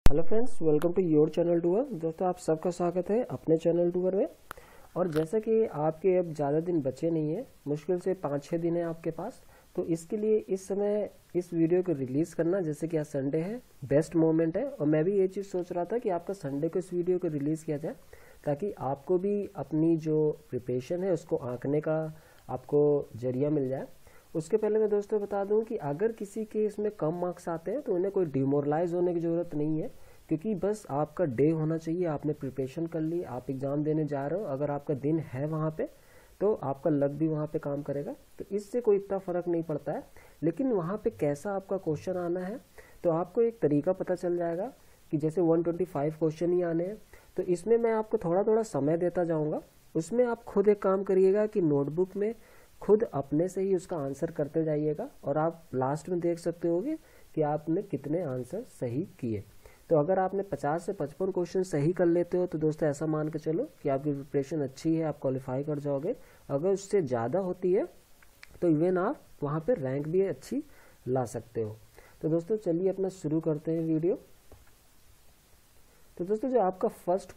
Hello friends, welcome to your channel tour. दोस्तों, आप सबका स्वागत है अपने चैनल टूर में। और जैसा कि आपके अब ज़्यादा दिन बचे नहीं है, मुश्किल से 5-6 दिन है आपके पास, तो इसके लिए इस समय इस वीडियो को रिलीज़ करना, जैसे कि आज संडे है, बेस्ट मोमेंट है। और मैं भी ये चीज़ सोच रहा था कि आपका संडे को इस वीडियो को रिलीज़ किया जाए, ताकि आपको भी अपनी जो प्रिपरेशन है उसको आंकने का आपको जरिया मिल जाए। उसके पहले मैं दोस्तों बता दूं कि अगर किसी के इसमें कम मार्क्स आते हैं तो उन्हें कोई डिमोरलाइज होने की ज़रूरत नहीं है, क्योंकि बस आपका डे होना चाहिए, आपने प्रिपरेशन कर ली, आप एग्ज़ाम देने जा रहे हो। अगर आपका दिन है वहाँ पे तो आपका लक भी वहाँ पे काम करेगा, तो इससे कोई इतना फ़र्क नहीं पड़ता है। लेकिन वहाँ पे कैसा आपका क्वेश्चन आना है तो आपको एक तरीका पता चल जाएगा कि जैसे 125 क्वेश्चन ही आने हैं, तो इसमें मैं आपको थोड़ा थोड़ा समय देता जाऊँगा। उसमें आप खुद एक काम करिएगा कि नोटबुक में खुद अपने से ही उसका आंसर करते जाइएगा, और आप लास्ट में देख सकते होगे कि आपने कितने आंसर सही किए। तो अगर आपने 50 से 55 क्वेश्चन सही कर लेते हो तो दोस्तों ऐसा मान के चलो कि आपकी प्रिपरेशन अच्छी है, आप क्वालिफाई कर जाओगे। अगर उससे ज़्यादा होती है तो इवन आप वहाँ पे रैंक भी अच्छी ला सकते हो। तो दोस्तों चलिए अपना शुरू करते हैं वीडियो। तो दोस्तों जो आपका फर्स्ट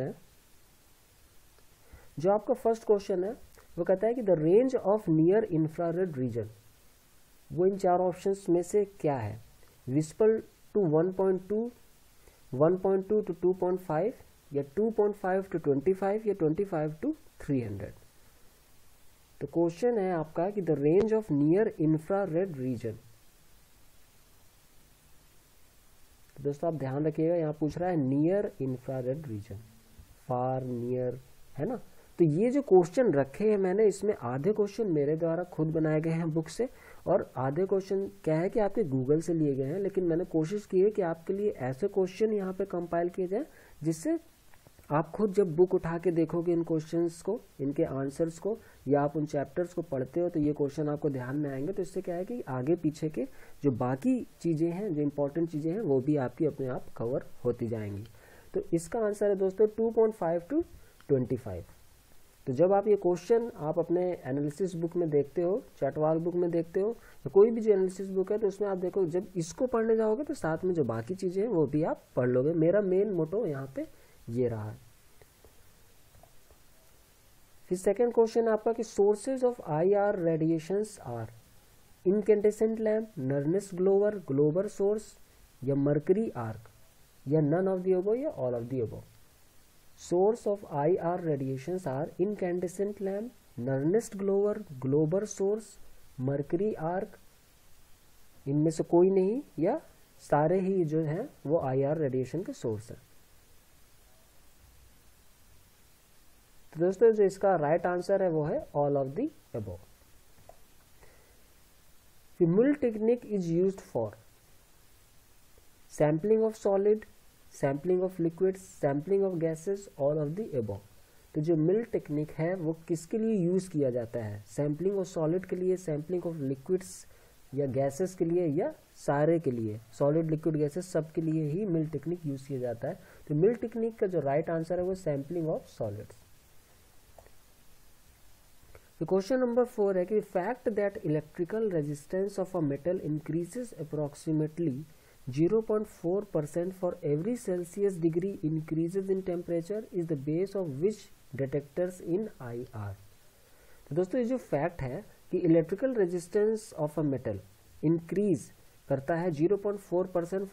क्वेश्चन है वो कहता है कि the range of near infrared region, वो इन चार ऑप्शंस में से क्या है? विजिबल टू 1.2, 1.2 टू 2.5, या 2.5 टू 25, या 25 टू 300। तो क्वेश्चन है आपका कि the range of near infrared region. तो दोस्तों आप ध्यान रखिएगा, यहाँ पूछ रहा है near infrared region, far near, है ना। तो ये जो क्वेश्चन रखे हैं मैंने, इसमें आधे क्वेश्चन मेरे द्वारा खुद बनाए गए हैं बुक से, और आधे क्वेश्चन क्या है कि आपके गूगल से लिए गए हैं। लेकिन मैंने कोशिश की है कि आपके लिए ऐसे क्वेश्चन यहाँ पे कंपाइल किए जाए जिससे आप खुद जब बुक उठा के देखोगे इन क्वेश्चंस को, इनके आंसर्स को, या आप उन चैप्टर्स को पढ़ते हो तो ये क्वेश्चन आपको ध्यान में आएंगे। तो इससे क्या है कि आगे पीछे के जो बाकी चीज़ें हैं, जो इंपॉर्टेंट चीज़ें हैं, वो भी आपकी अपने आप कवर होती जाएंगी। तो इसका आंसर है दोस्तों 2.5 टू 25। तो जब आप ये क्वेश्चन आप अपने एनालिसिस बुक में देखते हो, चटवाल बुक में देखते हो, तो कोई भी जो एनालिसिस बुक है तो उसमें आप देखो, जब इसको पढ़ने जाओगे तो साथ में जो बाकी चीज़ें हैं वो भी आप पढ़ लोगे। मेरा मेन मोटो यहाँ पे ये रहा है। फिर सेकेंड क्वेश्चन आपका कि sources of IR radiations are incandescent lamp, Nernst glower, glower source, या मर्करी आर्क, या नन ऑफ द अबव, या all of the above. Source of IR radiations are incandescent lamp, Nernst glower, glower source, mercury arc. इनमें से कोई नहीं या सारे ही जो हैं वो IR रेडिएशन के सोर्स है। तो दोस्तों जो इसका राइट आंसर है वो है all of the above. Mull technique is used for sampling of solid, sampling of liquids, sampling of gases, all of the above. तो जो मिल टेक्निक है वो किसके लिए यूज किया जाता है? सैम्पलिंग ऑफ सॉलिड के लिए, सैम्पलिंग ऑफ लिक्विड्स या गैसेस के लिए, या सारे के लिए? सॉलिड, लिक्विड, गैसेस सब के लिए ही मिल टेक्निक यूज किया जाता है। तो मिल टेक्निक का जो राइट आंसर है वो सैम्पलिंग ऑफ सॉलिड्स। तो क्वेश्चन नंबर 4 है कि fact that electrical resistance of a metal increases approximately 0.4% for every Celsius degree increases in temperature is the base of which detectors in IR। तो दोस्तों ये जो fact है कि electrical resistance of a metal increase करता है 0.4%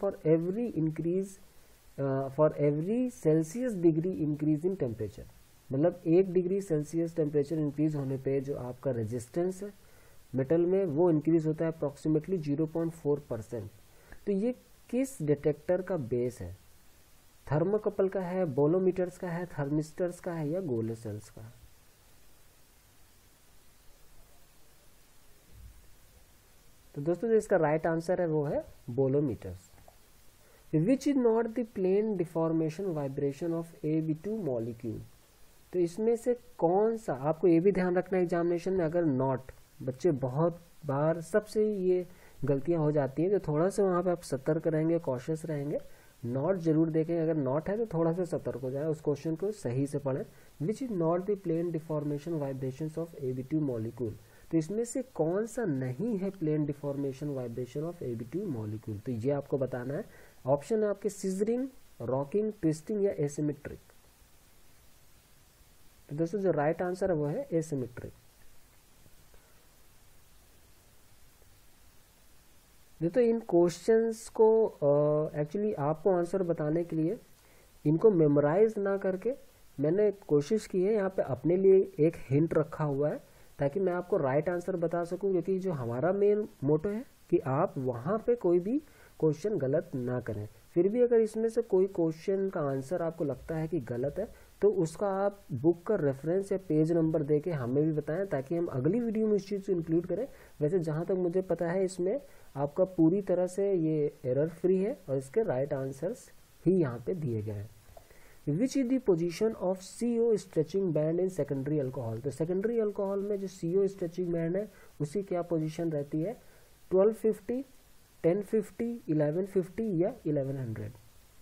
for every Celsius degree increase in temperature. मतलब 1 degree Celsius temperature increase होने पे जो आपका रेजिस्टेंस है मेटल में वो इंक्रीज होता है अप्रोक्सीमेटली 0.4%। तो ये किस डिटेक्टर का बेस है? थर्मोकपल का है, बोलोमीटर्स का है, थर्मिस्टर्स का है, या गोले सेल्स का है? तो दोस्तों जो इसका राइट आंसर है वो है bolometers. Which is not the plane deformation vibration of Ab2 molecule. तो इसमें से कौन सा, आपको ये भी ध्यान रखना एग्जामिनेशन में, अगर नॉट, बच्चे बहुत बार सबसे ये गलतियां हो जाती हैं, तो थोड़ा सा वहाँ पे आप सतर्क रहेंगे, कॉशियस रहेंगे, नॉट जरूर देखें। अगर नॉट है तो थोड़ा सा सतर्क हो जाए, उस क्वेश्चन को सही से पढ़ें। Which is not the plane deformation vibrations of Ab2 molecule. तो इसमें से कौन सा नहीं है plane deformation vibration of Ab2 molecule? तो ये आपको बताना है। ऑप्शन है आपके सीजरिंग, रॉकिंग, ट्विस्टिंग या एसिमेट्रिक। तो दोस्तों जो राइट आंसर है वो है एसिमेट्रिक। दोस्तों इन क्वेश्चंस को एक्चुअली आपको आंसर बताने के लिए इनको मेमोराइज ना करके मैंने कोशिश की है यहाँ पे अपने लिए एक हिंट रखा हुआ है ताकि मैं आपको राइट आंसर बता सकूं, क्योंकि जो हमारा मेन मोटो है कि आप वहाँ पे कोई भी क्वेश्चन गलत ना करें। फिर भी अगर इसमें से कोई क्वेश्चन का आंसर आपको लगता है कि गलत है तो उसका आप बुक का रेफरेंस या पेज नंबर दे के हमें भी बताएं ताकि हम अगली वीडियो में इस चीज़ को इंक्लूड करें। वैसे जहाँ तक मुझे पता है इसमें आपका पूरी तरह से ये एरर फ्री है और इसके राइट आंसर्स ही यहाँ पे दिए गए हैं। Which is the position of CO stretching band in secondary alcohol. तो सेकेंडरी अल्कोहल में जो CO स्ट्रेचिंग बैंड है उसकी क्या पोजीशन रहती है? 1250, 1050, 1150 या 1100।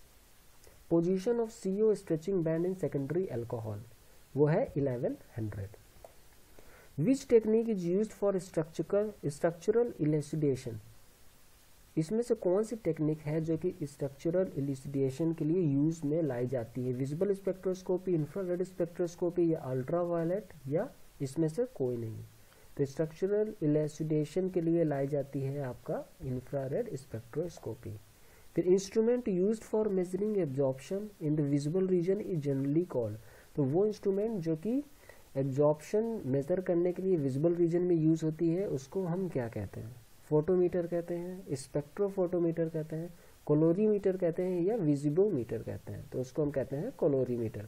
Position of CO stretching band in secondary alcohol वो है 1100। Which technique is used for structural elucidation. इसमें से कौन सी टेक्निक है जो कि स्ट्रक्चरल इलुसिडेशन के लिए यूज में लाई जाती है? विजिबल स्पेक्ट्रोस्कोपी, इंफ्रारेड स्पेक्ट्रोस्कोपी या अल्ट्रावायलेट या इसमें से कोई नहीं। तो स्ट्रक्चरल इलुसिडेशन के लिए लाई जाती है आपका इंफ्रारेड स्पेक्ट्रोस्कोपी। फिर instrument used for measuring absorption in the visible region is generally called. तो वो इंस्ट्रूमेंट जो कि एब्जॉर्प्शन मेजर करने के लिए विजिबल रीजन में यूज होती है उसको हम क्या कहते हैं? फोटोमीटर कहते हैं, स्पेक्ट्रोफोटोमीटर कहते हैं, कोलोरीमीटर कहते हैं या विजिबोमीटर कहते हैं। तो उसको हम कहते हैं कोलोरीमीटर।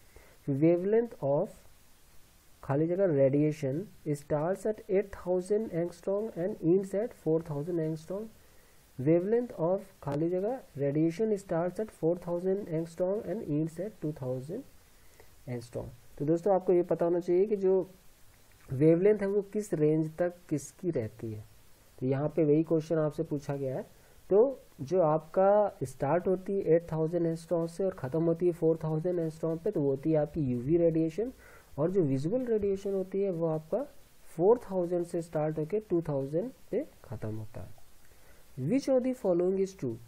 वेवलेंथ ऑफ खाली जगह radiation starts at 8000 angstrom and ends at 4000 angstrom. Wavelength of खाली जगह radiation starts at 4000 angstrom and ends at 2000 angstrom. तो दोस्तों आपको ये पता होना चाहिए कि जो वेवलेंथ है वो किस रेंज तक किसकी रहती है। तो यहाँ पे वही क्वेश्चन आपसे पूछा गया है। तो जो आपका स्टार्ट होती है 8000 एंगस्ट्रॉम से और ख़त्म होती है 4000 एंगस्ट्रॉम पे, तो वो होती है आपकी यूवी रेडिएशन। और जो विजुअल रेडिएशन होती है वो आपका 4000 से स्टार्ट होकर 2000 पे ख़त्म होता है। Which of the following is true.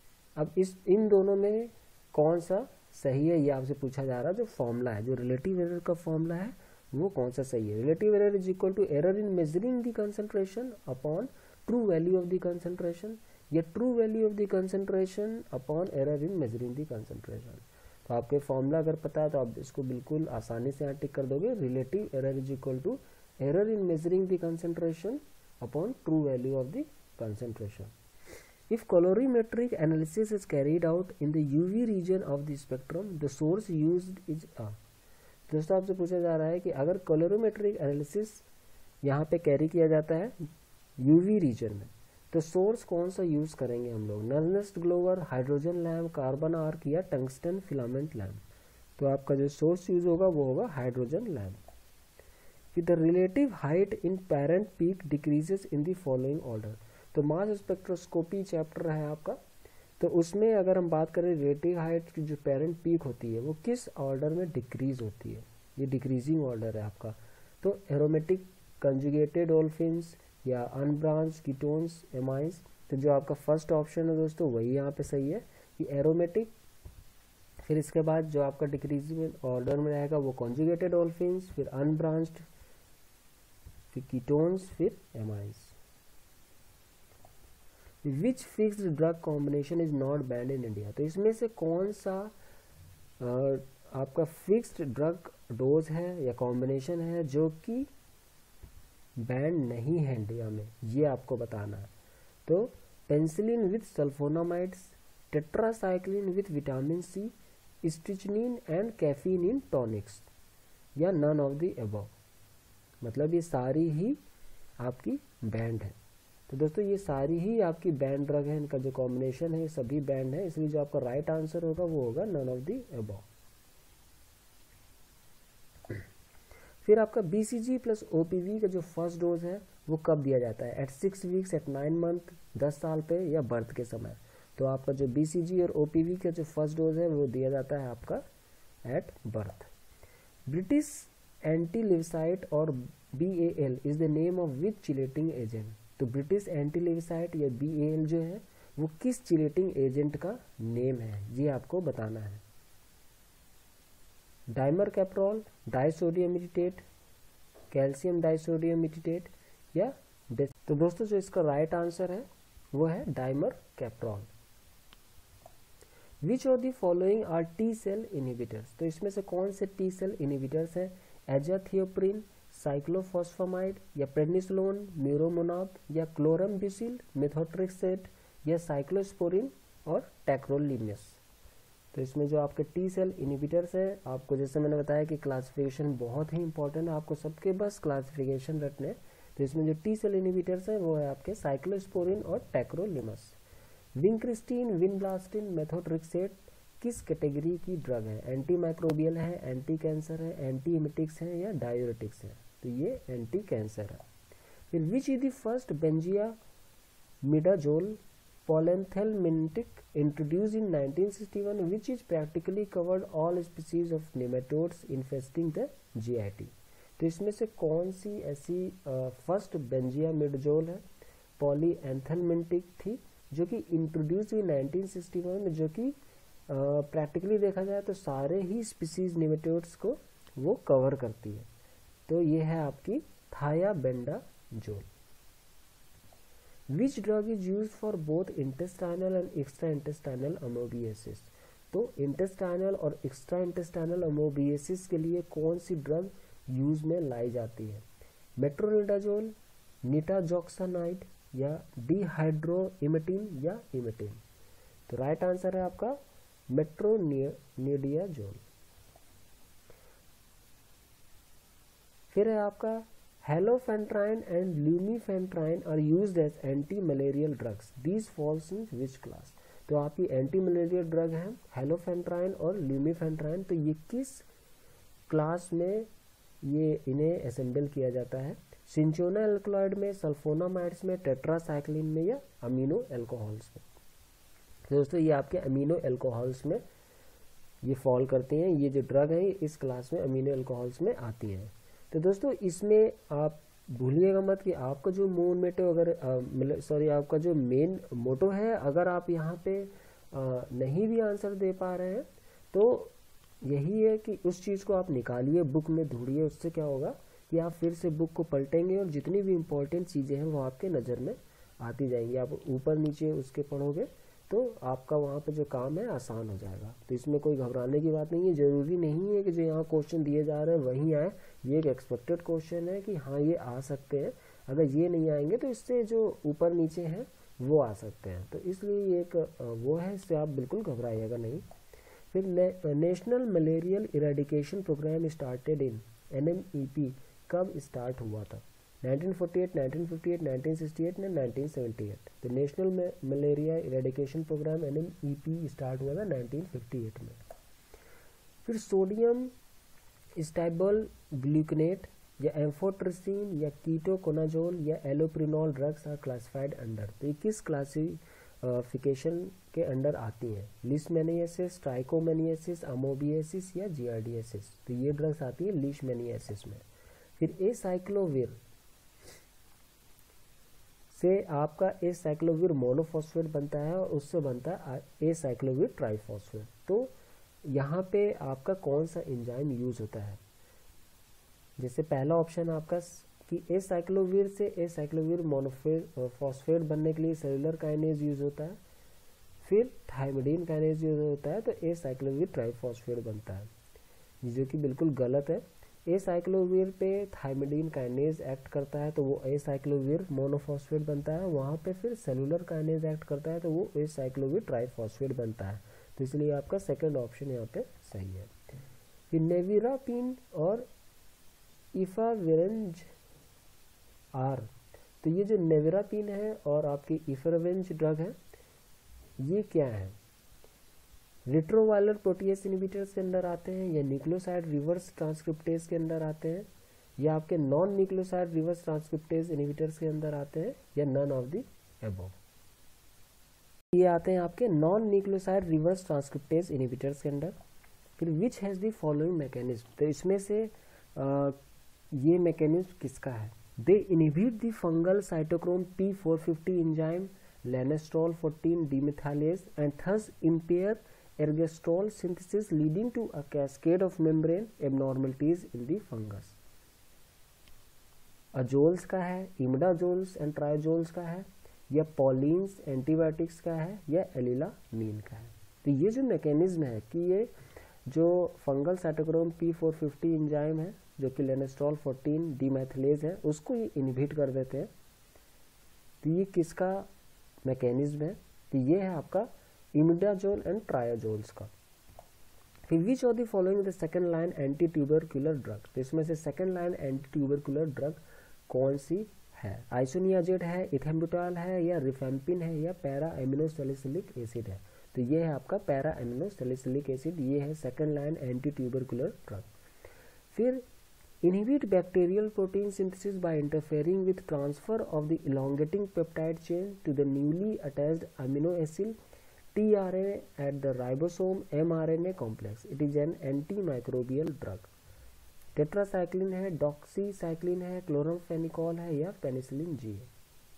अब इन दोनों में कौन सा सही है ये आपसे पूछा जा रहा है। जो फॉर्मूला है, जो रिलेटिव एरर का फॉर्मूला है वो कौन सा सही है? Relative error is equal to error in measuring the concentration upon true value of the concentration या true value of the concentration upon error in measuring the concentration. तो आपके फॉर्मूला अगर पता है तो आप इसको बिल्कुल आसानी से यहाँ टिक कर दोगे। Relative error is equal to error in measuring the concentration upon true value of the concentration. If colorimetric analysis is carried out in the UV region of the spectrum, the source used is A। दोस्तों आपसे पूछा जा रहा है कि अगर colorimetric analysis यहाँ पे कैरी किया जाता है UV रीजन में तो सोर्स कौन सा यूज करेंगे हम लोग? Nernst glower, hydrogen lamp, carbon arc या टंगस्टन फिलामेंट लैम्प। तो आपका जो सोर्स यूज होगा वो होगा हाइड्रोजन लैम्प। फिर the relative height in parent peak decreases in the following order. तो मास स्पेक्ट्रोस्कोपी चैप्टर है आपका, तो उसमें अगर हम बात करें रिलेटिव हाइट की जो पेरेंट पीक होती है वो किस ऑर्डर में डिक्रीज होती है? ये डिक्रीजिंग ऑर्डर है आपका। तो एरोमेटिक कंजुगेटेड ओल्फिन्स या अनब्रांच्ड कीटोन्स, एमाइंस। तो जो आपका फर्स्ट ऑप्शन है दोस्तों वही यहाँ पे सही है कि एरोमेटिक। फिर इसके बाद जो आपका डिक्रीजिंग ऑर्डर में रहेगा वो कंजुगेटेड ओल्फिन्स, फिर अनब्रांच्ड, फिर कीटोन्स, फिर amines. Which fixed drug combination is not banned in India. तो इसमें से कौन सा आपका फिक्स्ड ड्रग डोज है या कॉम्बिनेशन है जो कि बैंड नहीं है इंडिया में, ये आपको बताना है। तो penicillin with sulphonamides, tetracycline with vitamin C, strychnine and caffeine in tonics या नन ऑफ द अबव। मतलब ये सारी ही आपकी बैंड है। तो दोस्तों ये सारी ही आपकी बैंड ड्रग है, इनका जो कॉम्बिनेशन है सभी बैंड है, इसलिए जो आपका राइट आंसर होगा वो होगा नन ऑफ द अबव। फिर आपका BCG प्लस OPV का जो फर्स्ट डोज है वो कब दिया जाता है? एट 6 वीक्स, एट 9 मंथ, 10 साल पे या बर्थ के समय। तो आपका जो BCG और OPV का जो फर्स्ट डोज है वो दिया जाता है आपका एट बर्थ। ब्रिटिश एंटीलिवसाइट और BAL is the name of which chelating agent. तो ब्रिटिश एंटीलिवसाइट या BAL जो है वो किस चिलेटिंग एजेंट का नेम है, ये आपको बताना है। Dimercaprol, disodium acetate, calcium disodium acetate या तो दोस्तों जो इसका राइट आंसर है वो है dimercaprol. Which of the following are T cell inhibitors, तो इसमें से कौन से टी सेल इनहिबिटर्स हैं? एजाथियोप्रिन, साइक्लोफॉस्फामाइड या प्रेडनिसोलोन, म्यूरोमोनाब या क्लोरमब्यूसिल, मेथोट्रेक्सेट या साइक्लोस्पोरिन और टैक्रोलिमस। तो इसमें जो आपके टी सेल इनहिबिटर्स हैं, आपको जैसे मैंने बताया कि क्लासिफिकेशन बहुत ही इंपॉर्टेंट है, आपको सबके बस क्लासिफिकेशन रटने। तो इसमें जो टी सेल इनहिबिटर्स हैं वो है आपके साइक्लोस्पोरिन और टैक्रोलिमस। विंक्रिस्टीन, विनब्लास्टिन, मेथोट्रेक्सेट किस कैटेगरी की ड्रग है? एंटी माइक्रोबियल है, एंटी कैंसर है, एंटी हिमेटिक्स है या डायूरेटिक्स है? तो ये एंटी कैंसर है। फिर which is the first benzimidazole polenthelmintic introduced in 1961 which is practically covered all species of nematodes infesting the GIT। तो इसमें से कौन सी ऐसी फर्स्ट बेंजियामिडाजोल है पॉलीएंथेलमिंटिक थी जो कि इंट्रोड्यूस हुई 1961 में, जो कि प्रैक्टिकली देखा जाए तो सारे ही स्पीसीज नेमेटोड्स को वो कवर करती है। तो ये है आपकी thiabendazole. Which drug is use for both intestinal and extra intestinal amoebiasis, तो इंटेस्टाइनल और एक्स्ट्रा इंटेस्टाइनल अमोबियासिस के लिए कौन सी ड्रग यूज में लाई जाती है? मेट्रोनिडाजोल, निटाजॉक्सानाइड या डिहाइड्रोइमेटिन या इमेटिन? तो राइट आंसर है आपका मेट्रोनिडाजोल। फिर है आपका halofantrine and lumefantrine are used as anti malarial drugs, these falls in which class? तो आपकी एंटी मलेरियल ड्रग है हेलोफेंट्राइन और ल्यूमीफेंट्राइन, तो ये किस क्लास में ये इन्हें असेंबल किया जाता है? सिंचोना एल्कलॉइड में, सल्फोनामाइड्स में, टेट्रासाइक्लिन में या अमीनो एल्कोहल्स में? तो दोस्तों ये आपके अमीनो एल्कोहल्स में ये फॉल करते हैं, ये जो ड्रग है इस क्लास में अमीनो एल्कोहल्स में आती हैं। तो दोस्तों इसमें आप भूलिएगा मत कि आपका जो मून मेटो आपका जो मेन मोटो है, अगर आप यहाँ पे नहीं भी आंसर दे पा रहे हैं तो यही है कि उस चीज़ को आप निकालिए, बुक में ढूंढिए। उससे क्या होगा कि आप फिर से बुक को पलटेंगे और जितनी भी इम्पोर्टेंट चीज़ें हैं वो आपके नज़र में आती जाएंगी। आप ऊपर नीचे उसके पढ़ोगे तो आपका वहाँ पे जो काम है आसान हो जाएगा। तो इसमें कोई घबराने की बात नहीं है। ज़रूरी नहीं है कि जो यहाँ क्वेश्चन दिए जा रहे हैं वहीं आए, ये एक एक्सपेक्टेड क्वेश्चन है कि हाँ ये आ सकते हैं। अगर ये नहीं आएंगे तो इससे जो ऊपर नीचे हैं वो आ सकते हैं। तो इसलिए ये एक वो है, इससे आप बिल्कुल घबराइएगा नहीं। फिर national malarial eradication programme started in NMEP कब स्टार्ट हुआ था? 1948, 1958, 1968 या 1978? तो national malaria eradication programme NMEP start हुआ था 1958 में। फिर सोडियम स्टेबल ग्लूकोनेट या एम्फोट्रिसिन या कीटोकोनाजोल या allopurinol drugs are classified under, तो ये किस क्लासिफिकेशन के अंडर आती हैं? लीशमैनियासिस, ट्राइकोमैनियासिस, अमोबियासिस या जियार्डियासिस? तो ये ड्रग्स आती है लीशमैनियासिस में। फिर एसाइक्लोविर से आपका एसाइक्लोविर मोनोफॉस्फेट बनता है और उससे बनता है एसाइक्लोविर ट्राइफॉस्फेट। तो यहाँ पे आपका कौन सा एंजाइम यूज होता है? जैसे पहला ऑप्शन आपका कि एसाइक्लोविर से एसाइक्लोविर मोनोफॉस्फेट बनने के लिए सेलुलर काइनेज यूज होता है, फिर थाइमिडीन काइनेज यूज होता है तो एसाइक्लोविर ट्राइफॉस्फेट बनता है, जो कि बिल्कुल गलत है। एसाइक्लोविर पे थाइमिडीन काइनेज एक्ट करता है तो वो एसाइक्लोविर मोनोफॉस्फेट बनता है, वहाँ पे फिर सेलुलर काइनेज एक्ट करता है तो वो एसाइक्लोविर ट्राइफॉस्फेट बनता है। तो इसलिए आपका सेकंड ऑप्शन यहाँ पे सही है। फिर नेविरापिन और इफावेरेंज आर, तो ये जो नेविरापिन है और आपकी इफावेरेंज ड्रग है ये क्या है? रिट्रोवायलर प्रोटीएस इनहिबिटर्स के अंदर आते हैं या न्यूक्लियोसाइड रिवर्स ट्रांसक्रिप्टेज के अंदर आते हैं या आपके non nucleoside reverse transcriptase inhibitors के अंदर आते हैं या नन ऑफ द अबव? ये आते हैं आपके non nucleoside reverse transcriptase inhibitors के अंदर। फिर which has the following mechanism, तो इसमें से ये मैकेनिज्म किसका है? They inhibit the fungal cytochrome P450 enzyme lanosterol 14 demethylase and thus impair ergosterol synthesis leading to a cascade of membrane abnormalities in the fungus. Azoles का है, इमिडाजोल्स and triazoles का है, या पॉलिन्स एंटीबायोटिक्स का है, या एलिलामीन का है। तो ये जो मैकेनिज्म है कि ये जो फंगल साइटोक्रोम P450 एंजाइम है जो कि लेनेस्ट्रॉल 14 डीमेथिलेज है उसको ये इनहिबिट कर देते हैं। तो ये किसका मैकेनिज्म है? तो ये है आपका इमिडाजोल एंड ट्राइजोल्स का। फिर which of the following the second line anti tubercular drug, तो इसमें से second line anti tubercular drug कौन सी है? आइसोनियाजेड है, इथेम्बुटाल है, या रिफेम्पिन है, या पैरा एमिनोसैलिसिलिक एसिड है। तो ये है आपका पैरा एमिनोसैलिसिलिक एसिड, ये है second line anti tubercular drug. फिर inhibit bacterial protein synthesis by interfering with transfer of the elongating peptide chain to the newly attached amino acid tRNA at the ribosome mRNA complex. It is an antimicrobial drug. Tetracycline है, doxycycline है, chloramphenicol है, या penicillin G है।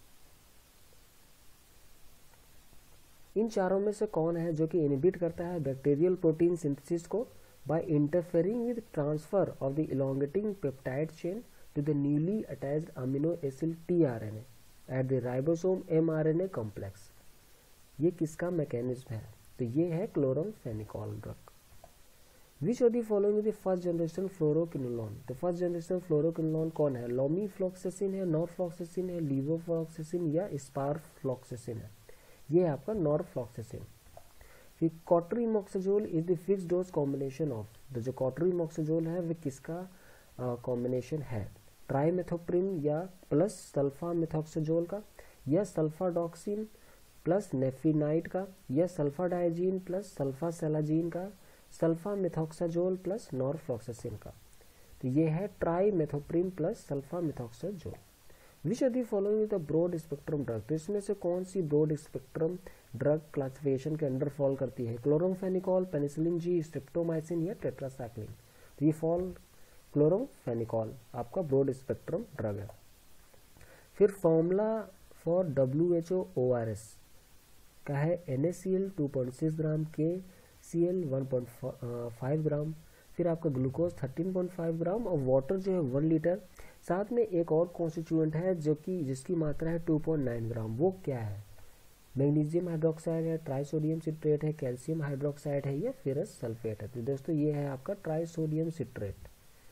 इन चारों में से कौन है जो कि इनहिबिट करता है बैक्टीरियल प्रोटीन सिंथेसिस को by interfering with transfer of the elongating peptide chain to the newly attached amino acid tRNA at the ribosome mRNA complex? ये किसका मैकेनिज्म है? तो ये है chloramphenicol drug. Which of the following is the first generation fluoroquinolone? तो first generation फ्लोरोकिनोलॉन कौन है? लोमीफ्लॉक्सेसिन है, नॉरफ्लॉक्सेसिन है, लीवोफ्लॉक्सेसिन या स्पारफ्लॉक्सेसिन है। ये है आपका नॉरफ्लॉक्सेसिन। फिर cotrimoxazole is the fix dose combination of, तो जो कॉटरीमॉक्सोजोल है वो किसका कॉम्बिनेशन है? ट्राइमेथोप्रिम या प्लस सल्फामेथॉक्सोजोल का, या सल्फाडॉक्सिन प्लस नेफिनाइट का, या सल्फाडाइजीन प्लस सल्फासेलाजीन का, सल्फामेथॉक्साजोल प्लस नॉरफ्लॉक्सेसिन का। तो ये है trimethoprim plus sulfamethoxazole. Which of the following the broad spectrum drug, तो इसमें से कौन सी ब्रॉड स्पेक्ट्रम ड्रग क्लासिफिकेशन के अंडर फॉल करती है? क्लोरमफेनिकॉल, पेनिसिलिन जी, स्ट्रेप्टोमाइसिन या टेट्रासाइक्लिन। तो ये फॉल क्लोरमफेनिकॉल आपका ब्रॉड स्पेक्ट्रम ड्रग है। फिर फॉर्मूला फॉर WHO ORS का है NaCl 2.6 ग्राम, KCl 1.5 ग्राम, फिर आपका ग्लूकोज 13.5 ग्राम और वाटर जो है 1 लीटर। साथ में एक और कॉन्स्टिट्यूएंट है जो कि जिसकी मात्रा है 2.9 ग्राम, वो क्या है? मैग्नीशियम हाइड्रोक्साइड है, ट्राइसोडियम सिट्रेट है, कैल्शियम हाइड्रोक्साइड है, या फेरस सल्फेट है। तो दोस्तों ये है आपका ट्राइसोडियम सिट्रेट।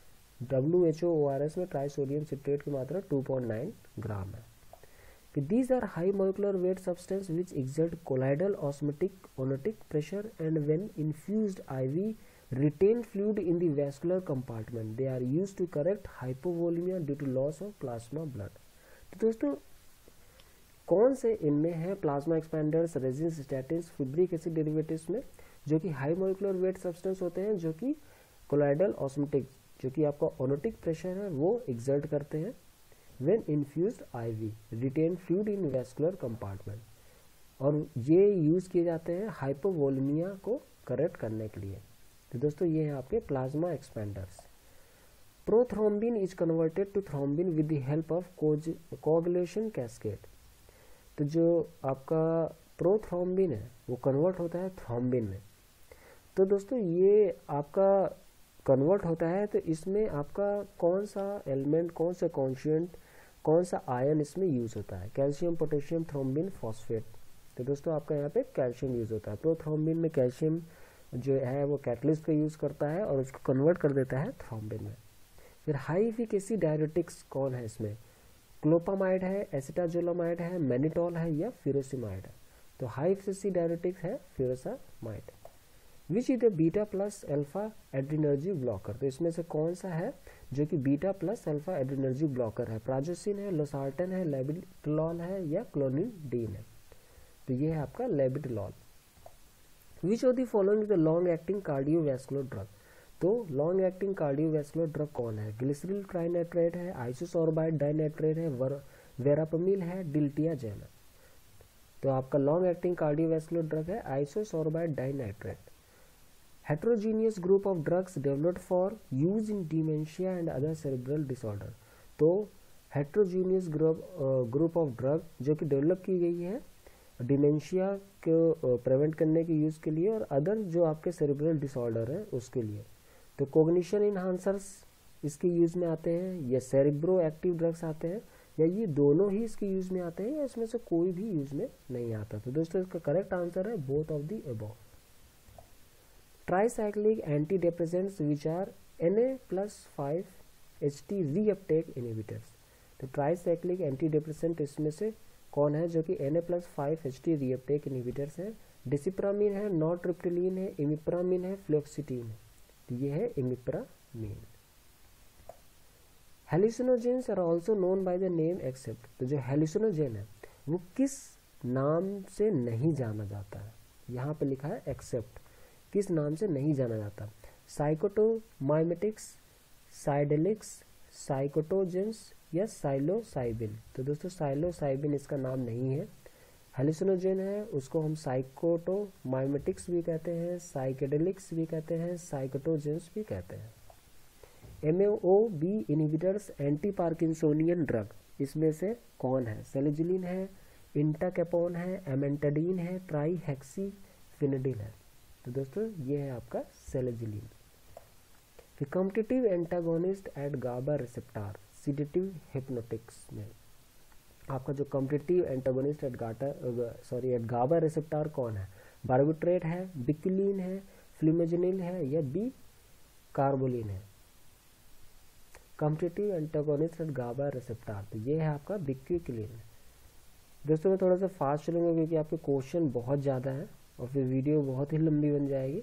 WHO ORS में ट्राइसोडियम सिट्रेट की मात्रा 2.9 ग्राम है। फिर these are high molecular weight substance which exert colloidal osmotic oncotic pressure and when infused IV retain fluid in the vascular compartment. They are used to correct hypovolemia due to loss of plasma blood. तो दोस्तों कौन से इनमें है plasma expanders, resin, statins, fibric acid derivatives में जो कि high molecular weight substance होते हैं, जो कि कोलाइडल ऑस्मोटिक जो कि आपका ओनोटिक प्रेशर है वो एक्सर्ट करते हैं when infused IV retain fluid in vascular compartment, और ये यूज किए जाते हैं हाइपोवोलेमिया को करेक्ट करने के लिए। तो दोस्तों ये है आपके plasma expanders. Prothrombin is converted to thrombin with the help of coagulation cascade. तो जो आपका प्रोथ्रोम्बिन है वो कन्वर्ट होता है थ्रोम्बिन में। तो दोस्तों ये आपका कन्वर्ट होता है तो इसमें आपका कौन सा एलिमेंट, कौन सा कॉन्स्टिट्यूएंट, कौन सा आयन इसमें यूज होता है? Calcium, potassium, thrombin, phosphate. तो दोस्तों आपका यहाँ पे कैल्शियम यूज होता है। प्रोथ्रोम्बिन में कैल्शियम जो है वो कैटलिस्ट का यूज करता है और उसको कन्वर्ट कर देता है थ्रोम्बिन में। फिर हाई एफिकेसी डायरेटिक्स कौन है इसमें? क्लोपामाइड है, एसिटाजोलामाइड है, मैनिटॉल है, या फ्यूरोसिमाइड है। तो हाई एफिकेसी डायरेटिक्स है furosemide. Which is the beta plus alpha adrenergic blocker? तो इसमें से कौन सा है जो कि beta plus alpha adrenergic blocker है? प्राजोसिन है, लोसार्टन है, लेबिटलॉल है, या क्लोनिडीन है। तो ये है आपका labetalol. Which of the following the long acting cardiovascular drug? तो लॉन्ग एक्टिंग कार्डियोवैस्कुलर ड्रग कौन है? ग्लिसरील ट्राइनाइट्रेट है, आइसोसोर्बाइड डाइनाइट्रेट है, वेरापमिल है, डिल्टियाजेन है। तो आपका लॉन्ग एक्टिंग कार्डियोवैस्कुलर ड्रग है isosorbide dinitrate. Heterogeneous group of drugs developed for use in dementia and other cerebral disorder. तो हेट्रोजीनियस ग्रुप ऑफ ड्रग जो कि डेवलप की गई है डिमेंशिया को प्रिवेंट करने के यूज़ के लिए, और अदर जो आपके सेरिब्रल डिसऑर्डर है उसके लिए। तो कोग्निशन इन्हांसर्स इसके यूज़ में आते हैं, या सेरिब्रो एक्टिव ड्रग्स आते हैं, या ये दोनों ही इसके यूज़ में आते हैं, या इसमें से कोई भी यूज़ में नहीं आता। तो दोस्तों इसका करेक्ट आंसर है both of the above. Tricyclic anti depressants which are Na+5-HT reuptake inhibitors. तो ट्राइसाइक्लिक एंटी डिप्रेसेंट इसमें से कौन है जो कि Na+5-HT रीअपटेक इनहिबिटर्स है? डिसिप्रामीन है, नॉरट्रिप्टिलिन है, इमिप्रामीन है, फ्लोक्सिटीन है। तो ये है imipramine. Hallucinogens are also known by the name except. तो जो हेलुसिनोजेन है वो किस नाम से नहीं जाना जाता है? यहाँ पे लिखा है एक्सेप्ट, किस नाम से नहीं जाना जाता? साइकोटोमाइमेटिक्स, साइडेलिक्स, साइकोटोजेंस या साइलोसाइबिन। तो दोस्तों साइलोसाइबिन इसका नाम नहीं है। हेलुसिनोजेन है उसको हम साइकोटोमाइमेटिक्स भी कहते हैं, साइकेडेलिक्स भी कहते हैं, साइकोटोजेंस भी कहते हैं। MAO-B inhibitors anti parkinsonian drug इसमें से कौन है? सेलिजिलिन है, इंटाकेपोन है, एमेंटाडीन है, ट्राईहेक्सीफिनिडिल है। तो दोस्तों ये है आपका सेलिजिलिन। फिर competitive antagonist at GABA receptor sedative hypnotics में आपका जो competitive antagonist at GABA receptor कौन है? बार्बिट्रेट है, बिक्युलिन है, फ्लूमेजनिल है, या बी कार्बोलिन है। Competitive antagonist at GABA receptor, तो ये है आपका बिक्युलिन। दोस्तों मैं थोड़ा सा फास्ट चलूंगा क्योंकि आपके क्वेश्चन बहुत ज़्यादा हैं और फिर वीडियो बहुत ही लंबी बन जाएगी।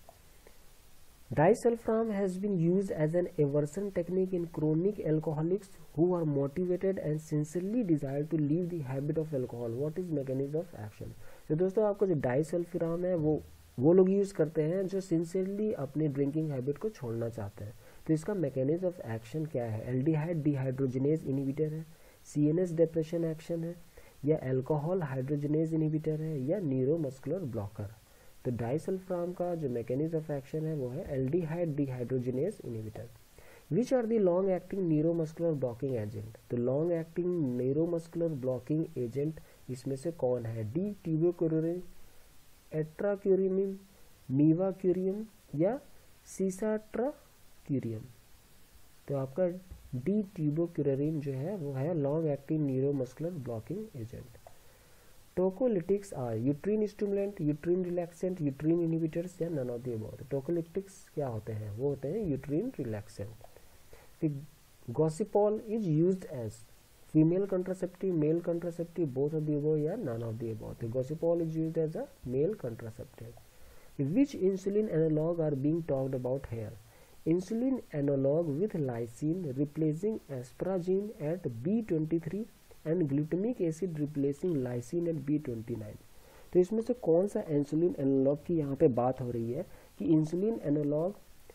Disulfiram has been used as an aversion technique in chronic alcoholics who are motivated and sincerely desire to leave the habit of alcohol. What is mechanism of action? तो दोस्तों आपको जो डाइसल्फिराम है वो लोग यूज़ करते हैं जो सिंसियरली अपनी ड्रिंकिंग हैबिट को छोड़ना चाहते हैं। तो इसका मैकेनिज्म ऑफ एक्शन क्या है? एल्डिहाइड डिहाइड्रोजिनेज इनहिबिटर है, CNS डिप्रेशन एक्शन है, या अल्कोहल हाइड्रोजिनेज इनहिबिटर है, या न्यूरोमस्कुलर ब्लॉकर। तो डाइसल्फिराम का जो मैकेनिज्म ऑफ एक्शन है वो है aldehyde dehydrogenase inhibitor. Which are the long acting neuromuscular blocking agent? तो long acting neuromuscular blocking agent इसमें से कौन है? डी ट्यूबोक्यूरिन, एट्राक्यूरिमिन, मीवाक्यूरियम, या सीसाट्राक्यूरियम। तो आपका डी ट्यूबोक्यूरिन जो है वो है long acting neuromuscular blocking agent. Tocolytics are uterine stimulant, uterine relaxant, uterine inhibitors, या none of the above. Tocolytics क्या होते हैं? वो होते हैं यूट्रीन रिलैक्सेंट। फिर gossypol is used as female contraceptive, male contraceptive, both of the above, या none of the above. तो gossypol is used as a male contraceptive. Which insulin analog are being talked about here? Insulin analog with lysine replacing asparagine at B23 and glutamic acid replacing lysine at B29। तो इसमें से कौन सा insulin analogue की यहाँ पे बात हो रही है कि insulin analog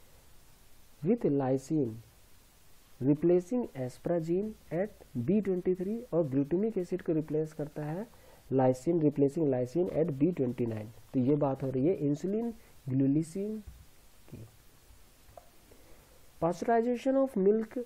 with lysine replacing asparagine at B23 और ग्लूटामिक एसिड को रिप्लेस करता है lysine replacing lysine at B29। तो ये बात हो रही है इंसुलिन ग्लूलिसिन की। Pasteurization of milk,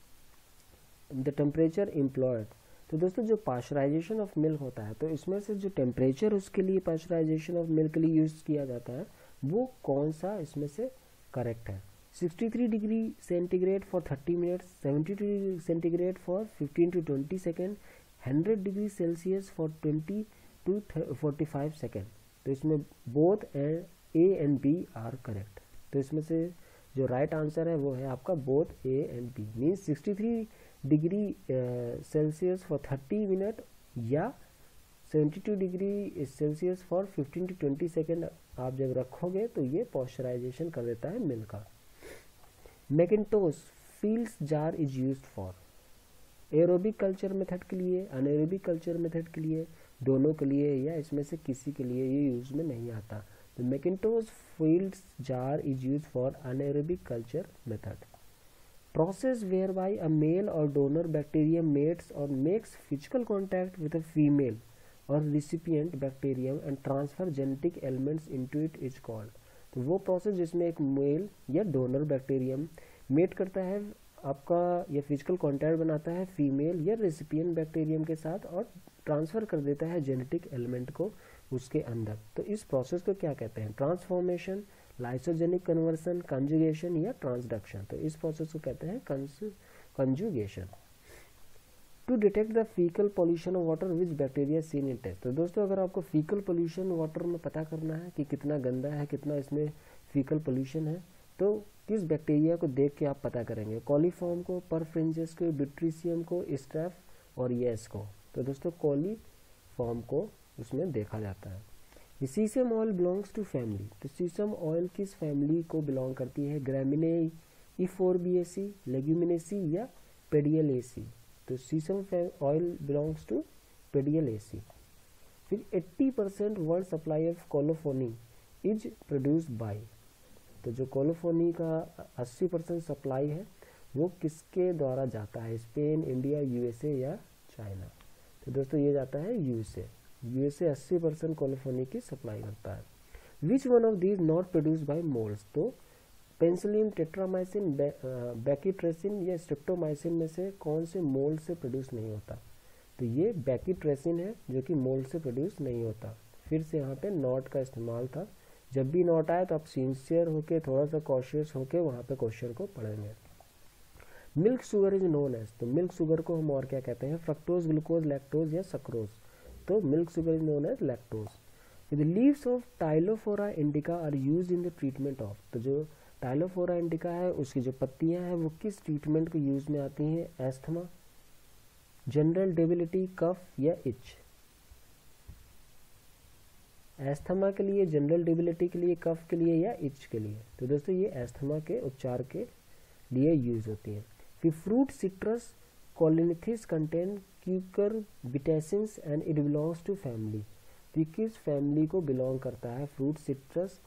the temperature employed. तो दोस्तों जो पास्चराइजेशन ऑफ मिल्क होता है तो इसमें से जो टेम्परेचर उसके लिए पास्चराइजेशन ऑफ मिल्क के लिए यूज किया जाता है वो कौन सा इसमें से करेक्ट है? 63 degree centigrade for 30 minutes, 72 degree centigrade for 15 to 20 second, 100 degree celsius for 20 to 45 second. तो इसमें both A and B are correct. तो इसमें से जो राइट आंसर है वो है आपका both A and B। Means 63 degree celsius for 30 minute या 72 degree celsius for 15 to 20 second आप जब रखोगे तो ये पॉस्चराइजेशन कर देता है मिल्क का। McIntosh Fildes jar is used for aerobic culture method के लिए, अनएरोबिक कल्चर मेथड के लिए, दोनों के लिए, या इसमें से किसी के लिए ये यूज में नहीं आता। तो McIntosh Fildes jar is used for anaerobic culture method. Process whereby a male or donor bacterium mates or makes physical contact with a female or recipient bacterium and transfer genetic elements into it is called। तो वो process जिसमें एक mail या donor bacterium met करता है आपका ये physical contact बनाता है फीमेल या रेसिपिएंट बैक्टीरियम के साथ और ट्रांसफ़र कर देता है जेनेटिक एलिमेंट को उसके अंदर। तो इस प्रोसेस को क्या कहते हैं? ट्रांसफॉर्मेशन, लाइसोजेनिक कन्वर्सन, कंजुगेशन या ट्रांसडक्शन। तो इस प्रोसेस को कहते हैं conjugation. To detect the faecal pollution of water which bacteria seen in test. तो दोस्तों अगर आपको फीकल पॉल्यूशन वाटर में पता करना है कि कितना गंदा है, कितना इसमें फीकल पॉल्यूशन है, तो किस बैक्टीरिया को देख के आप पता करेंगे? कॉलीफॉर्म को, परफ्रिंजेस को, ब्यूट्रिशियम को, स्ट्रेफ और येस को। तो दोस्तों कॉलीफॉर्म को उसमें देखा जाता है। Sesame oil belongs to family. तो सीसम ऑयल किस फैमिली को बिलोंग करती है? ग्रामिनेई, इफोर्बिएसी, लेग्यूमिनेसी या पेडियलेसी। तो sesame oil belongs to Pedaliaceae. फिर 80% world supply of colophony is produced by. तो जो कोलोफोनी का 80% सप्लाई है वो किसके द्वारा जाता है? स्पेन, इंडिया, यूएसए या चाइना। तो दोस्तों ये जाता है यूएसए। यूएसए 80% कोलोफोनी की सप्लाई करता है। Which one of these not produced by moulds. तो पेंसिलिन, टेट्रामाइसिन, बैकीट्रेसिन या स्ट्रिप्टोमाइसिन में से कौन से मोल्ड से प्रोड्यूस नहीं होता? तो ये बैकीट्रेसिन है जो कि मोल्ड से प्रोड्यूस नहीं होता। फिर से यहाँ पे नॉट का इस्तेमाल था। जब भी नॉट आए तो आप सिंसियर होके, थोड़ा सा कॉशियस होके वहाँ पे क्वेश्चन को पढ़ेंगे। Milk sugar is known as. तो मिल्क शुगर को हम और क्या कहते हैं? फ्रक्टोज, ग्लूकोज, लैक्टोज या सक्रोज। तो milk sugar is known as lactose. The leaves of Tylophora indica are used in the treatment of. तो जो टाइलोफोरा इंडिका है उसकी जो पत्तियां हैं वो किस ट्रीटमेंट को यूज में आती हैं? एस्थमा, जनरल डेबिलिटी, कफ या इच। एस्थमा के लिए, जनरल डेबिलिटी के लिए, कफ के लिए या इच के लिए। तो दोस्तों ये एस्थमा के उपचार के लिए यूज होती है। फिर fruit citrus colocynthis contain cucurbitacins and it belongs to family. तो किस फैमिली को बिलोंग करता है? Fruit citrus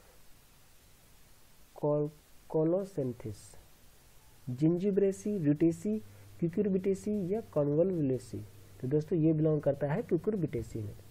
colocynthis, Zingiberaceae, Rutaceae, Cucurbitaceae या कॉन्वोल्वुलेसी। तो दोस्तों ये बिलोंग करता है क्यूकरबिटेसी में।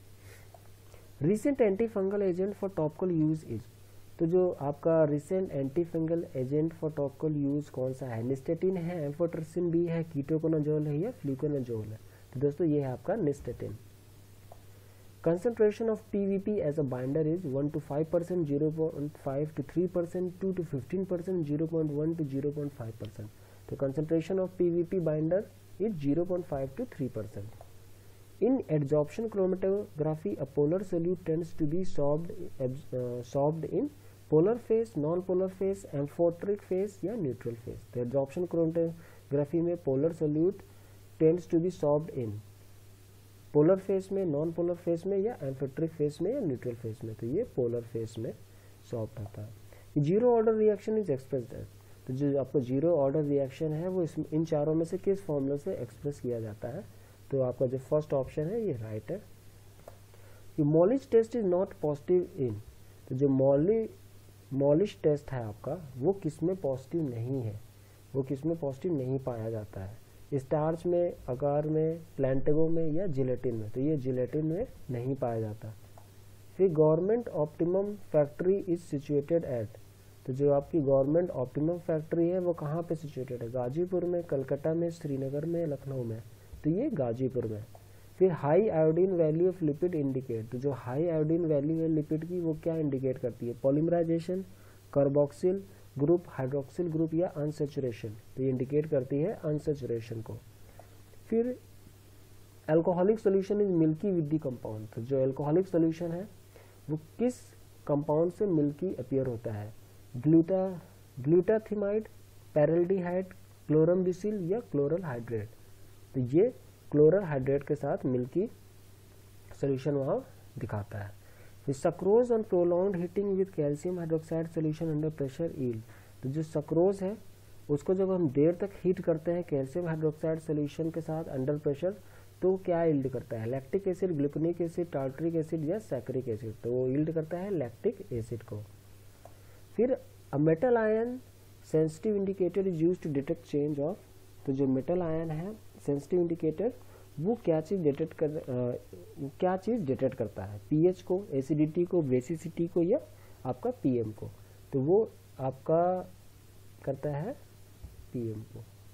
Recent anti fungal agent for topical use is. तो जो आपका recent anti fungal agent for topical use कौन सा है? निस्टेटिन है, एम्फोटेरिसिन बी है, कीटोकोनाजोल है या फ्लूकोनाजोल है। तो दोस्तों ये है आपका nystatin. Concentration of PVP as a binder is 1 to 5%, 0.5 to 3%, 2 to 15%, 0.1 to 0.5%. तो concentration of PVP binder is 0.5 to 3%. In adsorption chromatography, a polar solute tends to be sorbed in polar phase, non-polar phase, amphoteric phase या neutral phase. तो adsorption chromatography में polar solute tends to be sorbed in polar phase में, non polar phase में या amphoteric face में या neutral face में। तो ये पोलर फेस में सॉफ्ट होता है। Zero order reaction is expressed as. तो जो आपका जीरो ऑर्डर रिएक्शन है वो इन चारों में से किस फॉर्मूला से एक्सप्रेस किया जाता है? तो आपका जो फर्स्ट ऑप्शन है ये राइट है। Molisch test is not positive in. तो जो मॉलिश टेस्ट है आपका वो किसमें पॉजिटिव नहीं है? वो किसमें पॉजिटिव नहीं पाया जाता है? स्टार्च में, अगार में, प्लांटेगो में या जिलेटिन में। तो ये जिलेटिन में नहीं पाया जाता। फिर government optimum factory is situated at. तो जो आपकी गवर्नमेंट ऑप्टिमम फैक्ट्री है वो कहाँ पे सिचुएटेड है? गाजीपुर में, कलकत्ता में, श्रीनगर में, लखनऊ में। तो ये गाजीपुर में। फिर high iodine value of lipid indicate. तो जो हाई आयोडीन वैल्यू है लिपिड की वो क्या इंडिकेट करती है? Polymerization, carboxyl group, hydroxyl group या अनसेचुरेशन। तो ये इंडिकेट करती है अनसेचुरेशन को। फिर alcoholic solution is milky with the compound. तो जो अल्कोहलिक सोल्यूशन है वो किस कंपाउंड से मिल्की अपीयर होता है? ग्लूटाथिमाइड, पैरेल्डिहाइड, क्लोरमबिसिल या क्लोरल हाइड्रेट। तो ये क्लोरल हाइड्रेट के साथ मिल्की सोल्यूशन वहां दिखाता है। Sucrose on prolonged heating with calcium hydroxide solution under pressure yield. तो जो सक्रोज है उसको जब हम देर तक हीट करते हैं कैल्शियम हाइड्रोक्साइड सोल्यूशन के साथ अंडर प्रेशर तो क्या यील्ड करता है? Lactic acid, gluconic acid, tartaric acid या सैकरिक एसिड। तो वो यील्ड करता है लैक्टिक एसिड को। फिर a metal ion sensitive indicator is used to detect change of. तो जो मेटल आयन है सेंसिटिव इंडिकेटर वो क्या चीज डिटेक्ट करता है? पीएच को, एसिडिटी को, बेसिसिटी को या आपका पीएम को। तो वो आपका करता है पीएम को।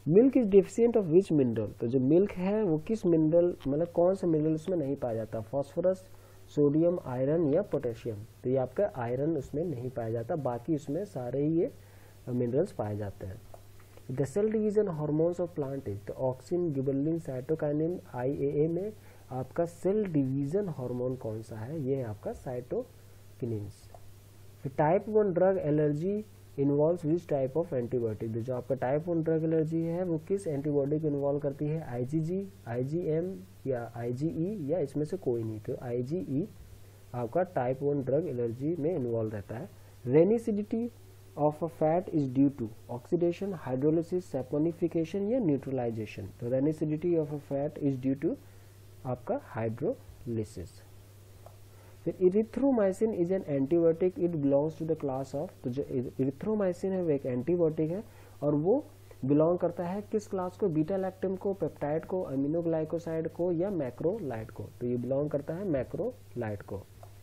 Milk is deficient of which mineral, तो जो मिल्क है वो किस मिनरल, मतलब कौन सा मिनरल उसमें नहीं पाया जाता, फॉस्फोरस, सोडियम, आयरन या पोटेशियम। तो ये आपका आयरन उसमें नहीं पाया जाता, बाकी उसमें सारे ही ये मिनरल्स पाए जाते हैं। The cell division hormones of plant is, तो ऑक्सिन, गिबरेलिन, साइटोकाइनिन, IAA में आपका सेल डिवीजन हार्मोन कौन सा है, ये है आपका साइटोकिनिन्स। फिर type 1 drug allergy involves which type of antibiotic, जो आपका टाइप 1 ड्रग एलर्जी है वो किस एंटीबॉडी को इन्वॉल्व करती है, IgG, IgM या IgE या इसमें से कोई नहीं। तो IgE आपका टाइप 1 ड्रग एलर्जी में इन्वॉल्व रहता है। Rancidity of a fat is due to oxidation, hydrolysis, saponification या न्यूट्रलाइजेशन। तो rancidity of a fat is due to आपका हाइड्रोलिसिस। फिर erythromycin is an antibiotic, it belongs to the class of, तो जो erythromycin है वो एक एंटीबायोटिक है और वो बिलोंग करता है किस क्लास को, बीटा लैक्टम को, पेप्टाइड को, अमीनोग्लाइकोसाइड को या मैक्रोलाइड को। तो ये बिलोंग करता है मैक्रोलाइड को।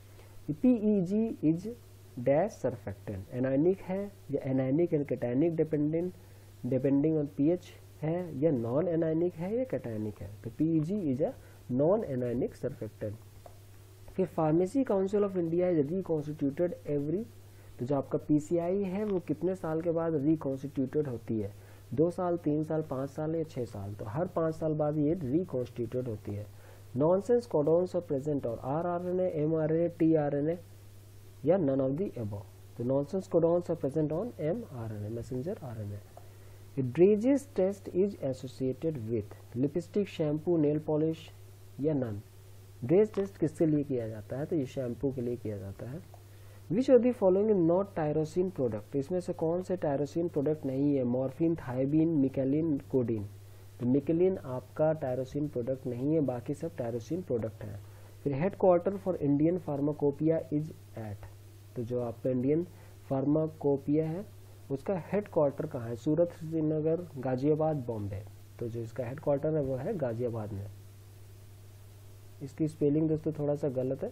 PEG is dash surfactant, anionic है या anionic and cationic depending on pH है, या नॉन एनायनिक है या कैटायनिक है। तो PEG is a non anionic surfactant. फिर pharmacy council of India is reconstituted every, तो जो आपका PCI है वो कितने साल के बाद रिकॉन्स्टिट्यूटेड होती है, 2 साल, 3 साल, 5 साल या 6 साल। तो हर 5 साल बाद ये रिकॉन्स्टिट्यूटेड होती है। नॉनसेंस कोडॉन्स आर प्रेजेंट और rRNA, mRNA, tRNA या नन ऑफ द अबव। तो nonsense codons are present on mRNA, messenger RNA। Draize test is associated with lipstick, shampoo, nail polish या नन। ड्रेस टेस्ट किसके लिए किया जाता है, तो ये शैम्पू के लिए किया जाता है। Which of the following is not tyrosine product, तो इसमें से कौन से टायरोसिन प्रोडक्ट नहीं है, मॉर्फिन, थायबीन, मिकेलिन, कोडीन। तो मिकेलिन आपका टायरोसिन प्रोडक्ट नहीं है, बाकी सब टायरोसिन प्रोडक्ट है। फिर head quarter for Indian pharmacopoeia is at, तो जो आपका इंडियन फार्माकोपिया है उसका हेड क्वार्टर कहाँ है, सूरत, श्रीनगर, गाजियाबाद, बॉम्बे। तो जो इसका हेड क्वार्टर है वो है गाजियाबाद में। इसकी स्पेलिंग दोस्तों थोड़ा सा गलत है,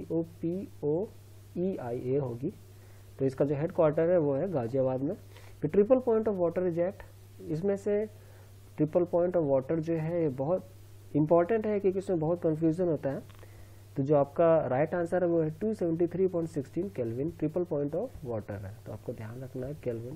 COPOEIA होगी। तो इसका जो हेड क्वार्टर है वो है गाजियाबाद में। फिर triple point of water is at, इसमें से ट्रिपल पॉइंट ऑफ वाटर जो है बहुत इंपॉर्टेंट है क्योंकि इसमें बहुत कंफ्यूजन होता है। तो जो आपका राइट आंसर है वो है 273.16 kelvin, triple point of water है, तो आपको ध्यान रखना है kelvin.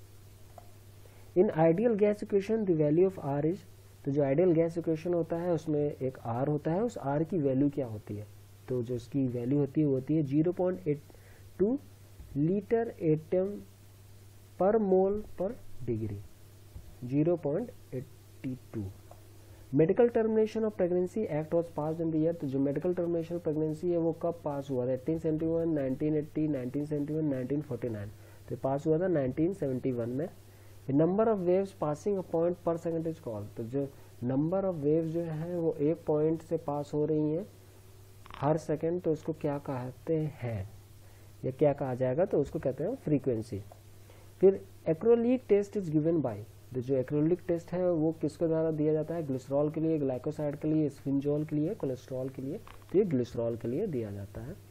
In ideal gas equation the value of R is, तो जो आइडियल गैस इक्वेशन होता है उसमें एक R होता है, उस R की वैल्यू क्या होती है, तो जो इसकी वैल्यू होती है वो होती है 0.82 litre atom per mole per degree, 0.82। Medical termination of pregnancy act was pass in the year, तो जो मेडिकल टर्मिनेशन ऑफ प्रेगनेंसी है वो कब पास हुआ था, 1871, 1980, 1971, 1949। तो पास हुआ था 1971 में। Number of waves passing a point per second is called, तो जो नंबर ऑफ वेव्स जो है वो एक पॉइंट से पास हो रही हैं हर सेकंड, तो उसको क्या कहते हैं या क्या कहा जाएगा, तो उसको कहते हैं फ्रीक्वेंसी। फिर acrolein test is given by, तो जो एक्रोलिक टेस्ट है वो किसके द्वारा दिया जाता है, ग्लिसरॉल के लिए, ग्लाइकोसाइड के लिए, स्फिंजोल के लिए, कोलेस्ट्रॉल के लिए। तो ये ग्लिसरॉल के लिए दिया जाता है।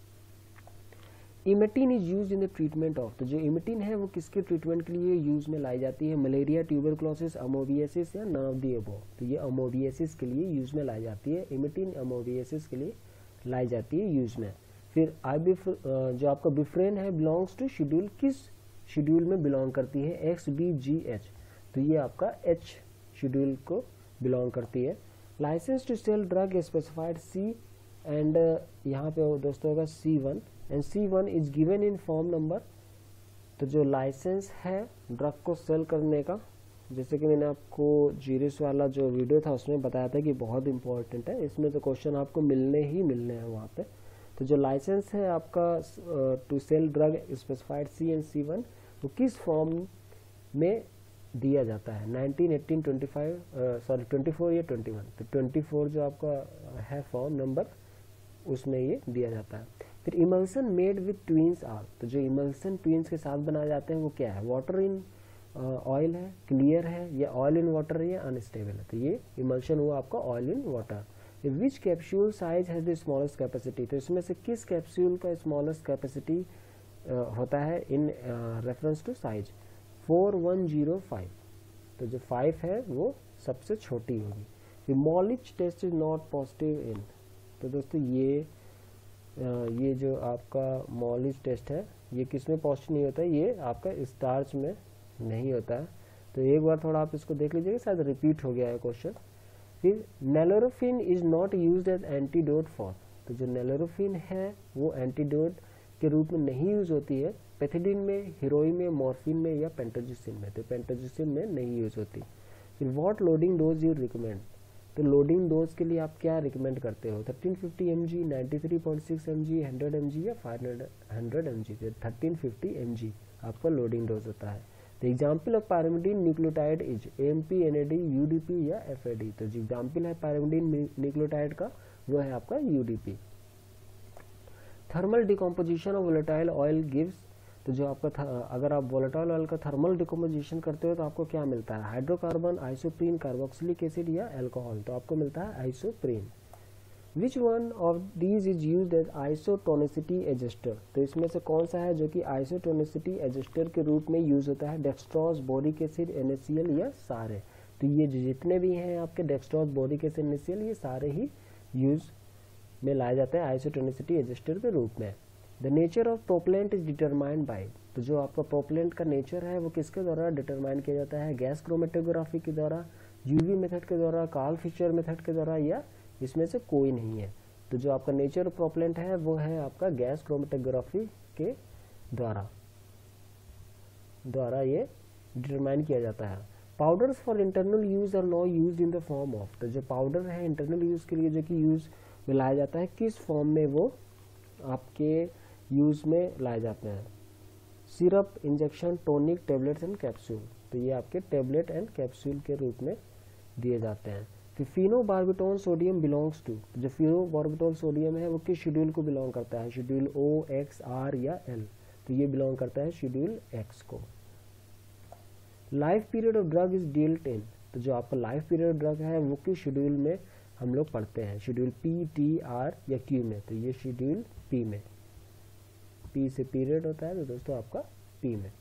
Emetine is use in the treatment of, तो जो इमेटिन है वो किसके ट्रीटमेंट के लिए यूज में लाई जाती है, मलेरिया, ट्यूबरक्लोसिस, अमोबियासिस या नन ऑफ द अबव। तो ये अमोबियासिस के लिए यूज में लाई जाती है, इमेटिन अमोबियासिस के लिए लाई जाती है यूज में। फिर जो आपका बिफ्रेन है बिलोंग्स टू शेड्यूल, किस शेड्यूल में बिलोंग करती है, XBGH, तो ये आपका H शेड्यूल को बिलोंग करती है। Licence to sell drug specified C and यहाँ पे दोस्तों होगा C1 and C1 is given in form number, तो जो लाइसेंस है ड्रग को सेल करने का, जैसे कि मैंने आपको जीरिस वाला जो वीडियो था उसमें बताया था कि बहुत इंपॉर्टेंट है, इसमें तो क्वेश्चन आपको मिलने हैं वहाँ पे। तो जो लाइसेंस है आपका to sell drug specified C and C1 वो किस फॉर्म में दिया जाता है, 19, 18, 24 या 21। तो 24 जो आपका है फॉर्म नंबर उसमें ये दिया जाता है। फिर emulsion made with tweens are, तो जो इमल्सन ट्विंस के साथ बनाए जाते हैं वो क्या है, वाटर इन ऑयल है, क्लियर है या ऑयल इन वाटर है या अनस्टेबल है। तो ये इमल्शन हुआ आपका oil in water. Which capsule size has the smallest capacity, तो इसमें से किस कैप्सूल का स्मॉलेस्ट कैपेसिटी होता है इन रेफरेंस टू साइज, 4105। तो जो 5 है वो सबसे छोटी होगी। फिर Molisch test is not positive in, तो दोस्तों ये जो आपका मॉलिच टेस्ट है ये किस में पॉजिटिव नहीं होता है, ये आपका स्टार्च में नहीं होता है। तो एक बार थोड़ा आप इसको देख लीजिएगा, शायद रिपीट हो गया है क्वेश्चन। फिर nalorphine is not used as antidote for, तो जो नेलोरोफिन है वो एंटीडोट के रूप में नहीं यूज होती है पैथिडीन में, हीरोइन में, मॉर्फिन में या पेंटाजिसिन में, तो पेंटाजिसिन में नहीं यूज होती। फिर what loading dose you recommend, तो लोडिंग डोज के लिए आप क्या रिकमेंड करते हो, 1350 mg, 93.6 mg, 100 mg या 500 mg, तो 1350 mg आपका लोडिंग डोज होता है। तो example of pyrimidine nucleotide is AMP, NAD, UDP या FAD, तो जो एग्जाम्पल है पायरिमिडीन न्यूक्लियोटाइड का वो है आपका UDP। Thermal decomposition of volatile oil gives, तो जो आपका अगर आप वोलेटाइल ऑयल का थर्मल डिकम्पोजिशन करते हो तो आपको क्या मिलता है, हाइड्रोकार्बन, आइसोप्रीन, कार्बोक्सिलिक एसिड या अल्कोहल, तो आपको मिलता है isoprene. Which one of these is used as isotonicity adjuster, तो इसमें से कौन सा है जो कि आइसोटोनिसिटी एडजस्टर के रूप में यूज होता है, डेक्सट्रॉस, बोरिक एसिड, NaCl या सारे, तो ये जितने भी हैं आपके डेक्सट्रॉस, बोरिक एसिड, NaCl ये सारे ही यूज में लाए जाते हैं आइसोटोनिसिटी एडजस्टर के रूप में। The nature of propellant is determined by, तो जो आपका प्रोपेलेंट का नेचर है वो किसके द्वारा डिटरमाइन किया जाता है, गैस क्रोमेटोग्राफी के द्वारा, UV मेथड के द्वारा, कार्ल फिशर मेथड के द्वारा, या इसमें से कोई नहीं है। तो जो आपका नेचर ऑफ प्रोपेलेंट है वो है आपका गैस क्रोमेटोग्राफी के द्वारा ये डिटरमाइन किया जाता है। Powders for internal use are not used in the form of, तो जो पाउडर है इंटरनल यूज के लिए जो कि यूज में लाया जाता है, किस फॉर्म में वो आपके यूज में लाए जाते हैं, syrup, injection, tonic, tablets and capsule, तो ये आपके टेबलेट एंड कैप्सूल के रूप में दिए जाते हैं। फिर फिनोबार्बिटोन सोडियम बिलोंग्स टू, जो फिनोबार्बिटोल सोडियम है वो किस शेड्यूल को बिलोंग करता है, शेड्यूल O, X, R या L, तो ये बिलोंग करता है शेड्यूल X को। Life period of drug is dealt in, तो जो आपका लाइफ पीरियड ऑफ ड्रग है वो किस शेड्यूल में हम लोग पढ़ते हैं, शेड्यूल P, T, R या Q में, तो ये शेड्यूल P में, P से पीरियड होता है तो दोस्तों आपका P में।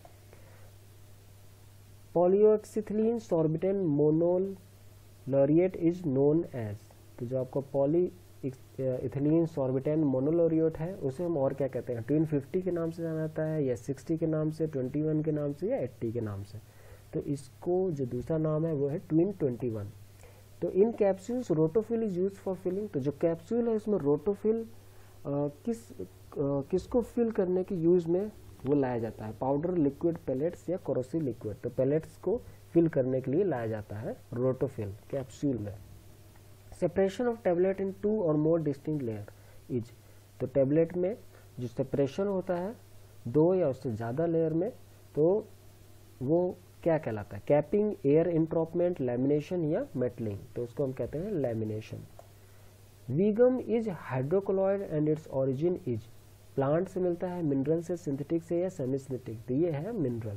Polyoxyethylene sorbitan monolaurate is known as, तो जो आपका पॉली इथिलीन सॉर्बिटेन मोनोलोरिएट है उसे हम और क्या कहते हैं, ट्विन 50 के नाम से जाना जाता है या 60 के नाम से, 21 के नाम से या 80 के नाम से, तो इसको जो दूसरा नाम है वो है ट्विन 21। तो in capsules Rotofil is use for filling, तो जो कैप्सूल है उसमें रोटोफिल किसको फिल करने के यूज में वो लाया जाता है, पाउडर, लिक्विड, पेलेट्स या कोरोसिव लिक्विड, तो पेलेट्स को फिल करने के लिए लाया जाता है रोटोफिल कैप्सूल में। सेपरेशन ऑफ टेबलेट इन 2 और मोर डिस्टिंक्ट लेयर इज, तो टेबलेट में जो सेपरेशन होता है 2 या उससे ज़्यादा लेयर में, तो वो क्या कहलाता है, कैपिंग, एयर इंट्रॉपमेंट, लैमिनेशन या मेटलिंग, तो उसको हम कहते हैं lamination. Veegum is hydrocolloid and it's origin is, plant से मिलता है, मिनरल से, सिंथेटिक से या सेमी सिंथेटिक, तो ये है mineral.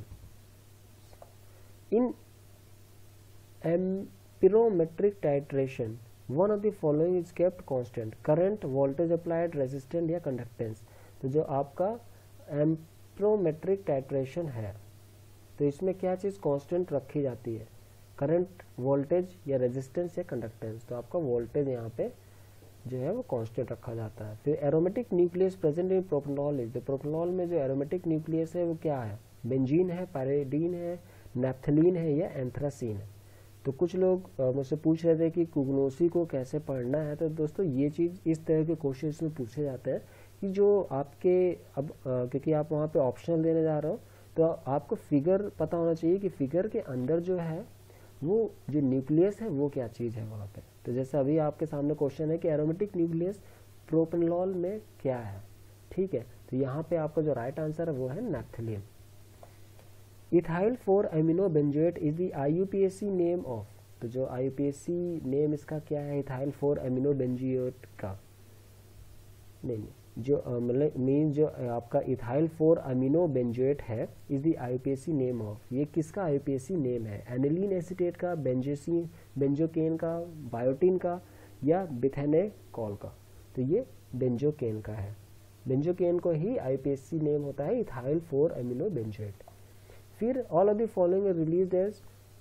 In amperometric titration one of the following is kept constant, current, voltage applied, resistant या कंडक्टेंस, तो जो आपका एम्पिरोमेट्रिक टाइट्रेशन है तो इसमें क्या चीज कांस्टेंट रखी जाती है, करंट, वोल्टेज या रेजिस्टेंस या कंडक्टेंस, तो आपका वोल्टेज यहाँ पे जो है वो कांस्टेंट रखा जाता है। फिर aromatic nucleus present in propanol is, तो प्रोपेनॉल में जो एरोमेटिक न्यूक्लियस है वो क्या है, बेंजीन है, पैराडीन है, नैप्थलीन है या एंथ्रासीन है। तो कुछ लोग मुझसे पूछ रहे थे कि कुग्नोसी को कैसे पढ़ना है, तो दोस्तों ये चीज़ इस तरह के क्वेश्चन में पूछे जाते हैं कि जो आपके अब क्योंकि आप वहाँ पे ऑप्शनल देने जा रहे हो तो आपको फिगर पता होना चाहिए कि फिगर के अंदर जो है वो जो न्यूक्लियस है वो क्या चीज़ है वहाँ पे। तो जैसे अभी आपके सामने क्वेश्चन है कि एरोमेटिक न्यूक्लियस प्रोपेनॉल में क्या है, ठीक है, तो यहाँ पे आपका जो राइट आंसर है वो है नैप्थलीन। इथाइल 4-अमीनो benzoate is the IUPAC name of, तो जो IUPAC नेम इसका क्या है, इथाइल 4-अमीनो बेंजोएट का नहीं, जो मतलब मीन जो आपका इथाइल 4-अमीनो बेंजोएट है is the IUPAC name of, ये किसका IUPAC नेम है, एनिलीन एसीटेट का, बेंजोकेन का, बायोटिन का या बिथेनेकॉल का, तो ये बेंजोकेन का है, बेंजोकेन को ही IUPAC नेम होता है इथाइल 4-अमीनो बेंजोएट। फिर all of the following release as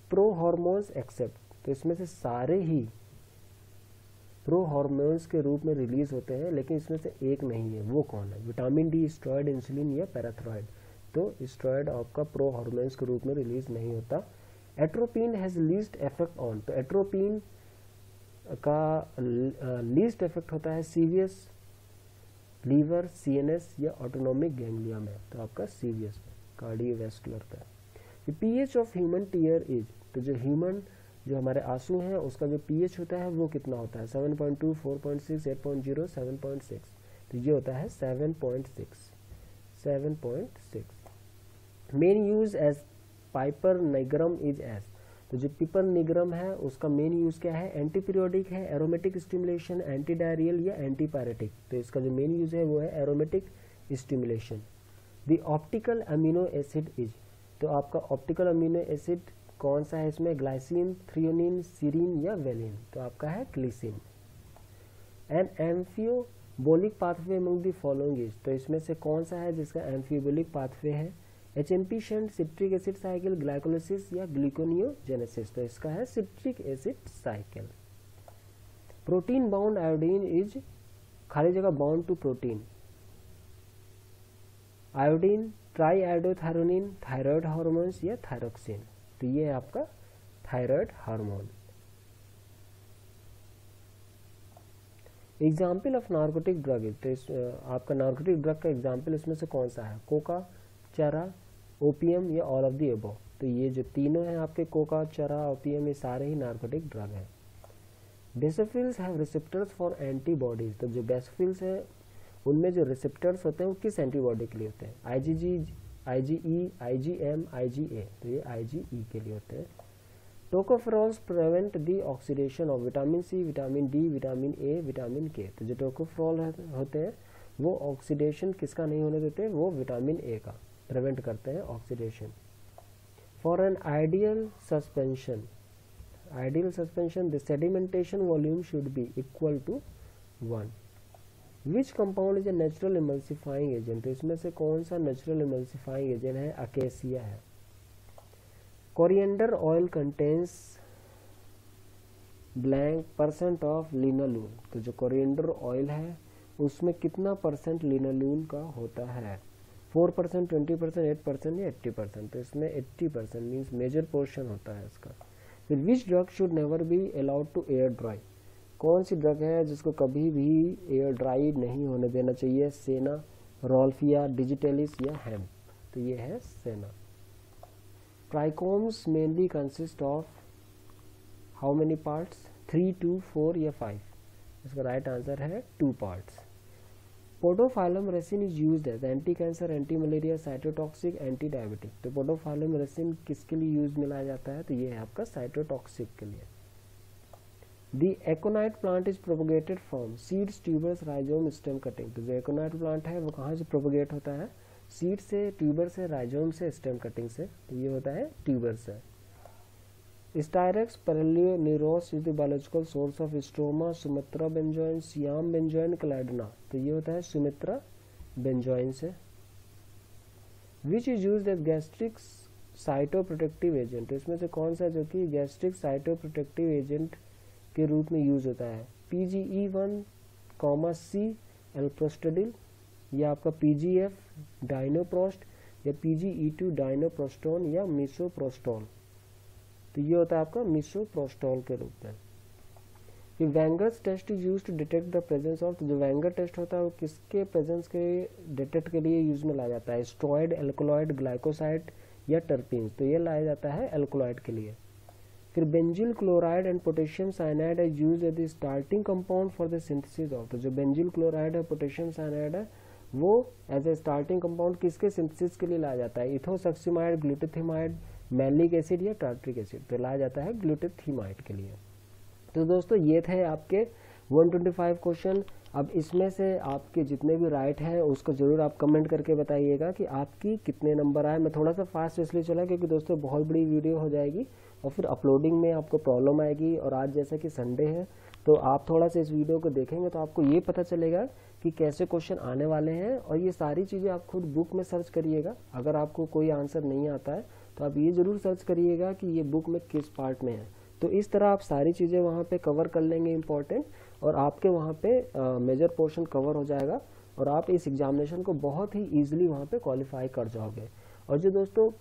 pro hormones except, तो इसमें से सारे ही प्रो हार्मोन्स के रूप में रिलीज होते हैं, लेकिन इसमें से एक नहीं है, वो कौन है? विटामिन डी, स्टेरॉयड, इंसुलिन या पैराथायरॉयड। तो स्टेरॉयड आपका प्रो हार्मोन्स के रूप में रिलीज नहीं होता। Atropine has least effect on, तो एट्रोपिन का लीस्ट इफेक्ट होता है सीवीएस, लीवर, सीएनएस या ऑटोनॉमिक गैंग्लिया में, तो आपका सीवीएस में, कार्डियोवैस्कुलर का। PH of human tear is, तो जो ह्यूमन जो हमारे आंसू हैं उसका जो पीएच होता है वो कितना होता है? 7.2, 4.6, 8.0, 7.6, तो ये होता है 7.6, 7.6। Main use as piper nigrum is as, तो जो पिपर निग्रम है उसका मेन यूज क्या है? एंटी पीरियोडिक है, एरोमेटिक स्टिमुलेशन, एंटी डायरियल या एंटी पायरेटिक, तो इसका जो मेन यूज है वो है aromatic stimulation. The optical amino acid is, तो आपका ऑप्टिकल अमीनो एसिड कौन सा है इसमें? ग्लाइसिन, थ्रियोनिन, सीरीन या वेलिन, तो आपका है glycine. An amphibolic pathway among the following is, तो इसमें से कौन सा है जिसका एम्फियोबोलिक पाथवे है? HMP shunt, citric acid cycle, glycolysis या ग्लूकोनियोजेनेसिस, तो इसका है citric acid cycle. Protein bound iodine is, खाली जगह bound to protein, iodine, tri iodothyronine, thyroid hormones या थायरोक्सिन, तो ये है आपका thyroid hormone. Example of narcotic drug is, तो आपका नार्कोटिक ड्रग का एग्जाम्पल इसमें से कौन सा है? कोका, चरा, ओपियम या ऑल ऑफ द अबव, तो ये जो तीनों हैं आपके कोका, चरा, ओपियम, ये सारे ही नार्कोटिक ड्रग हैं। Basophils have receptors for antibodies, तो जो बेसोफिल्स है उनमें जो रिसेप्टर्स होते हैं वो किस एंटीबॉडी के लिए होते हैं? आईजीजी, आईजीई, आईजीएम, आईजीए, तो ये आईजीई के लिए होते हैं। Tocopherols prevent the oxidation of vitamin C, vitamin D, vitamin A, vitamin K, तो जो टोकोफेरॉल होते हैं वो ऑक्सीडेशन किसका नहीं होने देते? वो विटामिन ए का प्रिवेंट करते हैं oxidation. For an ideal suspension the sedimentation volume should be equal to 1। Which compound is a natural emulsifying agent, तो इसमें से कौन सा नेचुरल इमल्सिफाइंग एजेंट है? अकेसिया है। Coriander oil contains blank percent of linalool, तो जो कोरिएंडर ऑयल है उसमें कितना परसेंट लिनालून का होता है? 4%, 20%, 8% या 80%, तो इसमें 80% मीन्स मेजर पोर्शन होता है इसका। फिर which drug should never be allowed to air dry, कौन सी ड्रग है जिसको कभी भी एयर ड्राई नहीं होने देना चाहिए? सेना, रोल्फिया, डिजिटेलिस या हेम्प, तो ये है senna. Trichomes mainly consist of how many parts? 3, 2, 4 या 5, इसका राइट आंसर है 2 parts. Podophyllum resin is used as anti cancer, anti malaria, cytotoxic, anti diabetic, तो पोडोफाइलम रेसिन किसके लिए यूज में लाया जाता है? तो ये है आपका साइटोटॉक्सिक के लिए। The aconite plant is propagated from seeds, tubers, rhizome, stem cutting, तो जो एकोनाइट प्लांट है वो कहाँ से प्रोपोगेट होता है? सीड से, ट्यूबर से, राइजोम से, स्टेम कटिंग से, तो ये होता है ट्यूबर से। Styrax paralleloneurum is the biological source of storax, Sumatra benzoin, Siam benzoin, क्लाइडना, तो ये होता है सुमित्रा बेंजोइन से। Which is used as gastric cytoprotective agent, तो इसमें से कौन सा जो कि गैस्ट्रिक साइटोप्रोटेक्टिव एजेंट के रूप में यूज होता है? PGE1, C एल्प्रोस्टेडिल, या आपका PGF डाइनोप्रोस्ट, या PGE2 डाइनोप्रोस्टोन या मिसोप्रोस्टोल, तो ये होता है आपका मिसोप्रोस्टोल के रूप में। फिर Wagner's test is used to detect the presence of, तो जो वेंगर टेस्ट होता है वो किसके प्रेजेंस के डिटेक्ट के लिए यूज में लाया जाता है? स्टेरॉयड, एल्कोलॉइड, ग्लाइकोसाइड या टर्पीन्स, तो ये लाया जाता है एल्कोलॉइड के लिए। फिर benzyl chloride and potassium cyanide is used as the starting compound for the synthesis of, तो जो बेंजिल क्लोराइड है, पोटेशियम साइनाइड है, वो एज ए स्टार्टिंग कंपाउंड किसके सिंथेसिस के लिए लाया जाता है? इथोसक्सीमाइड, ग्लूटाथिमाइड, मैलिक एसिड या टार्ट्रिक एसिड, तो लाया जाता है ग्लूटाथिमाइड के लिए। तो दोस्तों ये थे आपके 125 क्वेश्चन। अब इसमें से आपके जितने भी राइट हैं उसको जरूर आप कमेंट करके बताइएगा कि आपकी कितने नंबर आए। मैं थोड़ा सा फास्ट इसलिए चला क्योंकि दोस्तों बहुत बड़ी वीडियो हो जाएगी और फिर अपलोडिंग में आपको प्रॉब्लम आएगी, और आज जैसा कि संडे है तो आप थोड़ा सा इस वीडियो को देखेंगे तो आपको ये पता चलेगा कि कैसे क्वेश्चन आने वाले हैं, और ये सारी चीज़ें आप खुद बुक में सर्च करिएगा। अगर आपको कोई आंसर नहीं आता है तो आप ये ज़रूर सर्च करिएगा कि ये बुक में किस पार्ट में है। तो इस तरह आप सारी चीज़ें वहाँ पे कवर कर लेंगे इम्पॉर्टेंट, और आपके वहाँ पे मेजर पोर्शन कवर हो जाएगा, और आप इस एग्जामिनेशन को बहुत ही ईजिली वहाँ पे क्वालिफाई कर जाओगे। और जो दोस्तों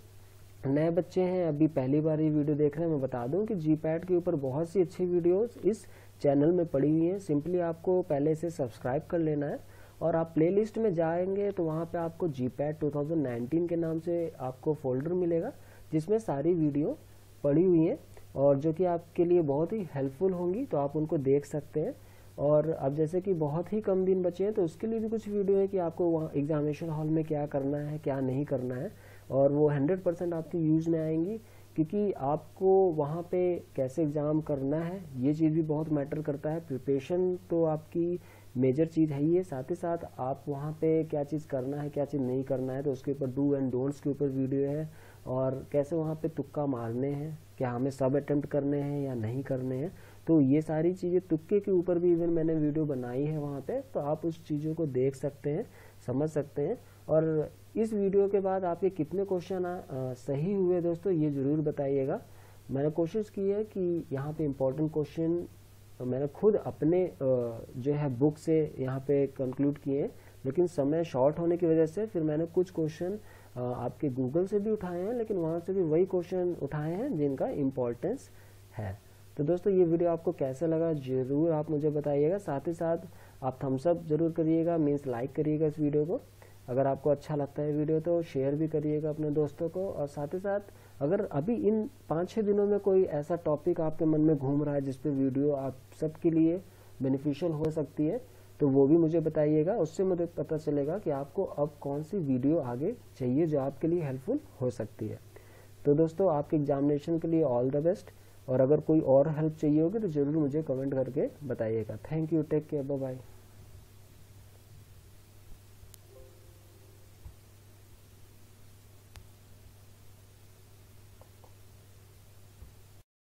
नए बच्चे हैं, अभी पहली बार ये वीडियो देख रहे हैं, मैं बता दूं कि जीपैट के ऊपर बहुत सी अच्छी वीडियोस इस चैनल में पड़ी हुई हैं। सिंपली आपको पहले से सब्सक्राइब कर लेना है, और आप प्लेलिस्ट में जाएंगे तो वहाँ पे आपको जीपैट 2019 के नाम से आपको फोल्डर मिलेगा, जिसमें सारी वीडियो पड़ी हुई हैं, और जो कि आपके लिए बहुत ही हेल्पफुल होंगी, तो आप उनको देख सकते हैं। और अब जैसे कि बहुत ही कम दिन बचे हैं, तो उसके लिए भी कुछ वीडियो है कि आपको वहाँ एग्जामिनेशन हॉल में क्या करना है, क्या नहीं करना है, और वो 100% आपके यूज़ में आएंगी, क्योंकि आपको वहाँ पे कैसे एग्ज़ाम करना है ये चीज़ भी बहुत मैटर करता है। प्रिपरेशन तो आपकी मेजर चीज़ है ही है, साथ ही साथ आप वहाँ पे क्या चीज़ करना है, क्या चीज़ नहीं करना है, तो उसके ऊपर डू एंड डोंट्स के ऊपर वीडियो है, और कैसे वहाँ पे तुक्का मारने हैं, क्या हमें सब अटेम्प्ट करने हैं या नहीं करने हैं। तो ये सारी चीज़ें तुक्के के ऊपर भी इवन मैंने वीडियो बनाई है वहाँ पे, तो आप उस चीज़ों को देख सकते हैं, समझ सकते हैं। और इस वीडियो के बाद आपके कितने क्वेश्चन सही हुए दोस्तों, ये ज़रूर बताइएगा। मैंने कोशिश की है कि यहाँ पे इम्पोर्टेंट क्वेश्चन मैंने खुद अपने जो है बुक से यहाँ पे कंक्लूड किए, लेकिन समय शॉर्ट होने की वजह से फिर मैंने कुछ क्वेश्चन आपके गूगल से भी उठाए हैं, लेकिन वहाँ से भी वही क्वेश्चन उठाए हैं जिनका इम्पोर्टेंस है। तो दोस्तों ये वीडियो आपको कैसा लगा ज़रूर आप मुझे बताइएगा, साथ ही साथ आप थम्स अप जरूर करिएगा, मीन्स लाइक करिएगा इस वीडियो को। अगर आपको अच्छा लगता है वीडियो तो शेयर भी करिएगा अपने दोस्तों को, और साथ ही साथ अगर अभी इन 5-6 दिनों में कोई ऐसा टॉपिक आपके मन में घूम रहा है जिस पे वीडियो आप सबके लिए बेनिफिशियल हो सकती है, तो वो भी मुझे बताइएगा। उससे मुझे पता चलेगा कि आपको अब कौन सी वीडियो आगे चाहिए जो आपके लिए हेल्पफुल हो सकती है। तो दोस्तों आपके एग्जामिनेशन के लिए ऑल द बेस्ट, और अगर कोई और हेल्प चाहिए होगी तो ज़रूर मुझे कमेंट करके बताइएगा। Thank you, take care, bye bye.